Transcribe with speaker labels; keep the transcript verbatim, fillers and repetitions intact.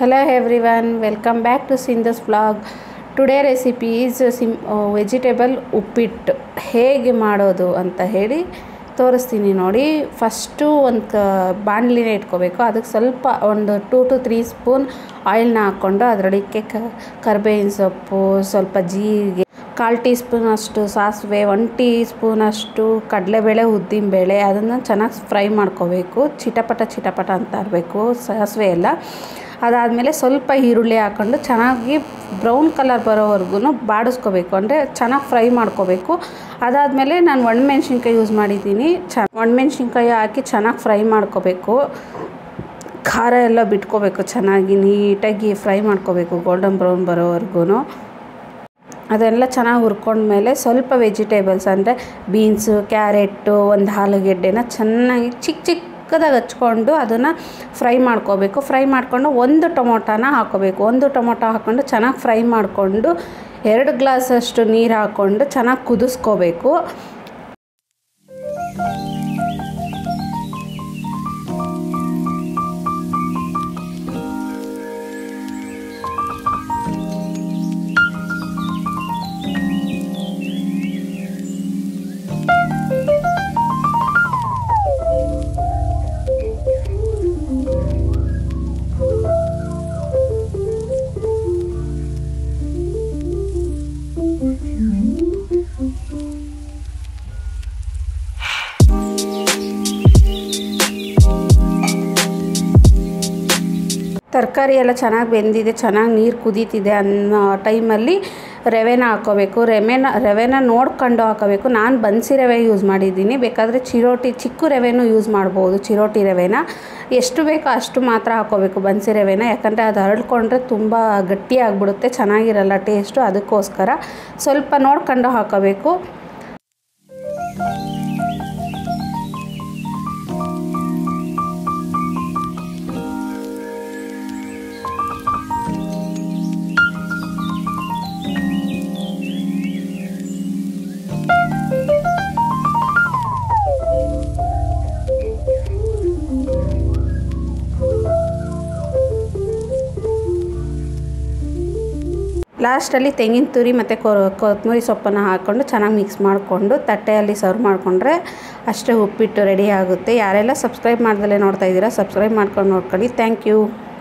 Speaker 1: Hello everyone, welcome back to Sindhu's vlog. Today recipe is sim uh, vegetable ಉಪ್ಪಿಟ್ಟು ಹೇಗೆ ಮಾಡೋದು ಅಂತ ಹೇಳಿ ತೋರಿಸ್ತೀನಿ ನೋಡಿ. ಫಸ್ಟು ಒಂದು ಬಾಣಲಿನ ಇಟ್ಕೋಬೇಕು. ಅದಕ್ಕೆ ಸ್ವಲ್ಪ ಒಂದು ಟೂ ಟು ತ್ರೀ ಸ್ಪೂನ್ ಆಯಿಲ್ನ ಹಾಕ್ಕೊಂಡು ಅದರೊಳಕ್ಕೆ ಕರಿಬೇವಿನ ಸೊಪ್ಪು, ಸ್ವಲ್ಪ ಜೀರಿಗೆ, ಕಾಲು ಟೀ ಸ್ಪೂನ್ ಅಷ್ಟು ಸಾಸಿವೆ, ಒನ್ ಟೀ ಸ್ಪೂನ್ ಅಷ್ಟು ಕಡಲೆಬೇಳೆ, ಉದ್ದಿನಬೇಳೆ ಅದನ್ನು ಚೆನ್ನಾಗಿ ಫ್ರೈ ಮಾಡ್ಕೋಬೇಕು. ಚಿಟಪಟ ಚಿಟಪಟ ಅಂತ ಇರಬೇಕು ಸಾಸಿವೆ ಎಲ್ಲ. ಅದಾದಮೇಲೆ ಸ್ವಲ್ಪ ಈರುಳ್ಳಿ ಹಾಕ್ಕೊಂಡು ಚೆನ್ನಾಗಿ ಬ್ರೌನ್ ಕಲರ್ ಬರೋವರೆಗೂ ಬಾಡಿಸ್ಕೋಬೇಕು, ಅಂದರೆ ಚೆನ್ನಾಗಿ ಫ್ರೈ ಮಾಡ್ಕೋಬೇಕು. ಅದಾದಮೇಲೆ ನಾನು ಒಣಮೆಣ್ಸಿನ್ಕಾಯಿ ಯೂಸ್ ಮಾಡಿದ್ದೀನಿ. ಚ ಒಣಮೆಣ್ಸಿನ್ಕಾಯಿ ಹಾಕಿ ಚೆನ್ನಾಗಿ ಫ್ರೈ ಮಾಡ್ಕೋಬೇಕು. ಖಾರ ಎಲ್ಲ ಬಿಟ್ಕೋಬೇಕು, ಚೆನ್ನಾಗಿ ನೀಟಾಗಿ ಫ್ರೈ ಮಾಡ್ಕೋಬೇಕು ಗೋಲ್ಡನ್ ಬ್ರೌನ್ ಬರೋವರೆಗೂ. ಅದೆಲ್ಲ ಚೆನ್ನಾಗಿ ಹುರ್ಕೊಂಡ್ಮೇಲೆ ಸ್ವಲ್ಪ ವೆಜಿಟೇಬಲ್ಸ್ ಅಂದರೆ ಬೀನ್ಸು, ಕ್ಯಾರೆಟು, ಒಂದು ಆಲೂಗೆಡ್ಡೆನ ಚೆನ್ನಾಗಿ ಚಿಕ್ಕ ಚಿಕ್ಕದಾಗಿ ಹಚ್ಕೊಂಡು ಅದನ್ನು ಫ್ರೈ ಮಾಡ್ಕೋಬೇಕು. ಫ್ರೈ ಮಾಡಿಕೊಂಡು ಒಂದು ಟೊಮೊಟೊನ ಹಾಕ್ಕೋಬೇಕು. ಒಂದು ಟೊಮೊಟೊ ಹಾಕ್ಕೊಂಡು ಚೆನ್ನಾಗಿ ಫ್ರೈ ಮಾಡಿಕೊಂಡು ಎರಡು ಗ್ಲಾಸಷ್ಟು ನೀರು ಹಾಕ್ಕೊಂಡು ಚೆನ್ನಾಗಿ ಕುದಿಸ್ಕೋಬೇಕು. ತರಕಾರಿ ಎಲ್ಲ ಚೆನ್ನಾಗಿ ಬೆಂದಿದೆ, ಚೆನ್ನಾಗಿ ನೀರು ಕುದೀತಿದೆ ಅನ್ನೋ ಟೈಮಲ್ಲಿ ರವೆನ ಹಾಕ್ಕೋಬೇಕು. ರವೆನ ರವೆನ ನೋಡ್ಕೊಂಡು ಹಾಕೋಬೇಕು. ನಾನು ಬನ್ಸಿ ರವೆ ಯೂಸ್ ಮಾಡಿದ್ದೀನಿ. ಬೇಕಾದರೆ ಚಿರೋಟಿ ಚಿಕ್ಕ ರವೆನೂ ಯೂಸ್ ಮಾಡ್ಬೋದು. ಚಿರೋಟಿ ರವೆನ ಎಷ್ಟು ಬೇಕೋ ಅಷ್ಟು ಮಾತ್ರ ಹಾಕ್ಕೋಬೇಕು ಬನ್ಸಿ ರವೆನ. ಯಾಕಂದರೆ ಅದು ಹರಡ್ಕೊಂಡ್ರೆ ತುಂಬ ಗಟ್ಟಿಯಾಗಿಬಿಡುತ್ತೆ, ಚೆನ್ನಾಗಿರಲ್ಲ ಟೇಸ್ಟು. ಅದಕ್ಕೋಸ್ಕರ ಸ್ವಲ್ಪ ನೋಡ್ಕೊಂಡು ಹಾಕೋಬೇಕು. ಲಾಸ್ಟಲ್ಲಿ ತೆಂಗಿನ ತುರಿ ಮತ್ತು ಕೊತ್ತಂಬರಿ ಸೊಪ್ಪನ್ನು ಹಾಕ್ಕೊಂಡು ಚೆನ್ನಾಗಿ ಮಿಕ್ಸ್ ಮಾಡಿಕೊಂಡು ತಟ್ಟೆಯಲ್ಲಿ ಸರ್ವ್ ಮಾಡಿಕೊಂಡ್ರೆ ಅಷ್ಟೇ ಉಪ್ಪಿಟ್ಟು ರೆಡಿ ಆಗುತ್ತೆ. ಯಾರೆಲ್ಲ ಸಬ್ಸ್ಕ್ರೈಬ್ ಮಾಡ್ದಲೇ ನೋಡ್ತಾ ಇದ್ದೀರಾ, ಸಬ್ಸ್ಕ್ರೈಬ್ ಮಾಡ್ಕೊಂಡು ನೋಡ್ಕೊಳ್ಳಿ. Thank you.